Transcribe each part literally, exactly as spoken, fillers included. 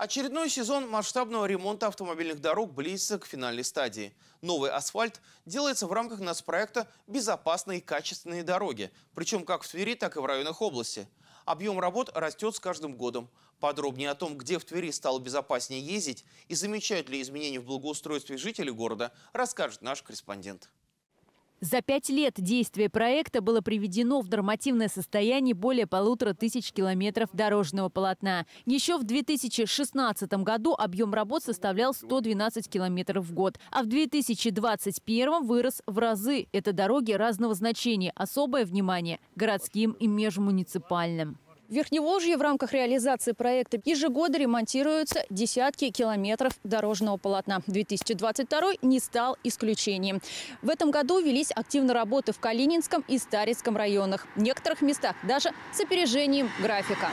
Очередной сезон масштабного ремонта автомобильных дорог близится к финальной стадии. Новый асфальт делается в рамках нацпроекта «Безопасные и качественные дороги», причем как в Твери, так и в районах области. Объем работ растет с каждым годом. Подробнее о том, где в Твери стало безопаснее ездить и замечают ли изменения в благоустройстве жителей города, расскажет наш корреспондент. За пять лет действия проекта было приведено в нормативное состояние более полутора тысяч километров дорожного полотна. Еще в две тысячи шестнадцатом году объем работ составлял сто двенадцать километров в год, а в две тысячи двадцать первом вырос в разы. Это дороги разного значения. Особое внимание – городским и межмуниципальным. В Верхневолжье в рамках реализации проекта ежегодно ремонтируются десятки километров дорожного полотна. две тысячи двадцать второй не стал исключением. В этом году велись активно работы в Калининском и Старицком районах. В некоторых местах даже с опережением графика.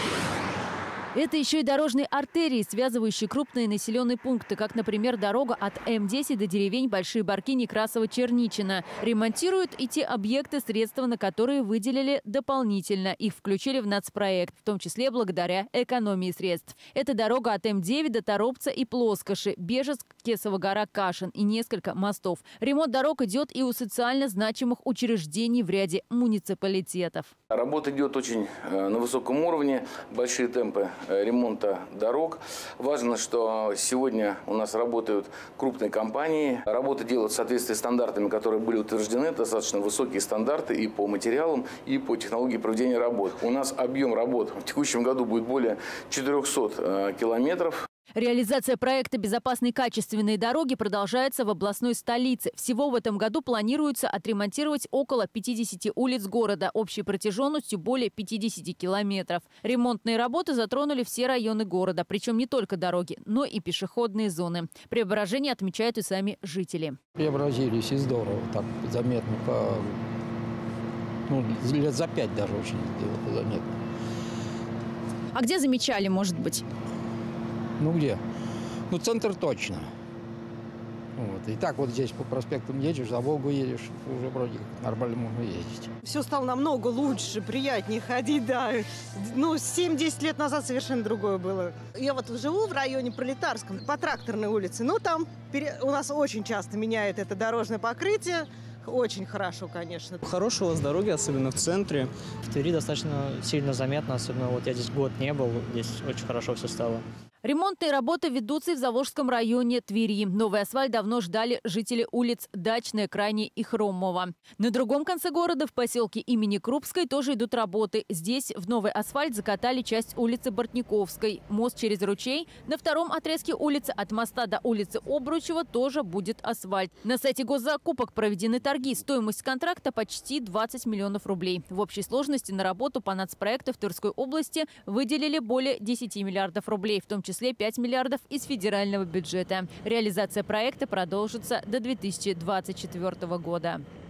Это еще и дорожные артерии, связывающие крупные населенные пункты, как, например, дорога от М десять до деревень Большие Барки, Некрасово, Черничина. Ремонтируют и те объекты, средства на которые выделили дополнительно. Их включили в нацпроект, в том числе благодаря экономии средств. Это дорога от М девять до Торопца и Плоскоши, Бежецк, Кесова гора, Кашин и несколько мостов. Ремонт дорог идет и у социально значимых учреждений в ряде муниципалитетов. Работа идет очень на высоком уровне, большие темпы ремонта дорог. Важно, что сегодня у нас работают крупные компании. Работы делают в соответствии с стандартами, которые были утверждены. Достаточно высокие стандарты и по материалам, и по технологии проведения работ. У нас объем работ в текущем году будет более четырёхсот километров. Реализация проекта «Безопасные и качественные дороги» продолжается в областной столице. Всего в этом году планируется отремонтировать около пятидесяти улиц города общей протяженностью более пятидесяти километров. Ремонтные работы затронули все районы города, причем не только дороги, но и пешеходные зоны. Преображение отмечают и сами жители. Преобразились и здорово, так заметно, по, ну, лет за пять даже очень заметно. А где замечали, может быть? Ну где? Ну центр точно. Вот. И так вот здесь по проспектам едешь, за Волгу едешь, уже вроде нормально можно ездить. Все стало намного лучше, приятнее ходить, да. Ну, семь-десять лет назад совершенно другое было. Я вот живу в районе Пролетарском, по Тракторной улице. Ну, там у нас очень часто меняет это дорожное покрытие. Очень хорошо, конечно. Хорошие у вас дороги, особенно в центре. В Твери достаточно сильно заметно, особенно вот я здесь год не был, здесь очень хорошо все стало. Ремонтные работы ведутся и в Заволжском районе Твери. Новый асфальт давно ждали жители улиц Дачная, Крайняя и Хромова. На другом конце города, в поселке имени Крупской, тоже идут работы. Здесь в новый асфальт закатали часть улицы Бортниковской. Мост через ручей. На втором отрезке улицы от моста до улицы Обручева тоже будет асфальт. На сайте госзакупок проведены торги. Стоимость контракта почти двадцать миллионов рублей. В общей сложности на работу по нацпроекту в Тверской области выделили более десяти миллиардов рублей, в том числе В числе пять миллиардов из федерального бюджета. Реализация проекта продолжится до две тысячи двадцать четвёртого года.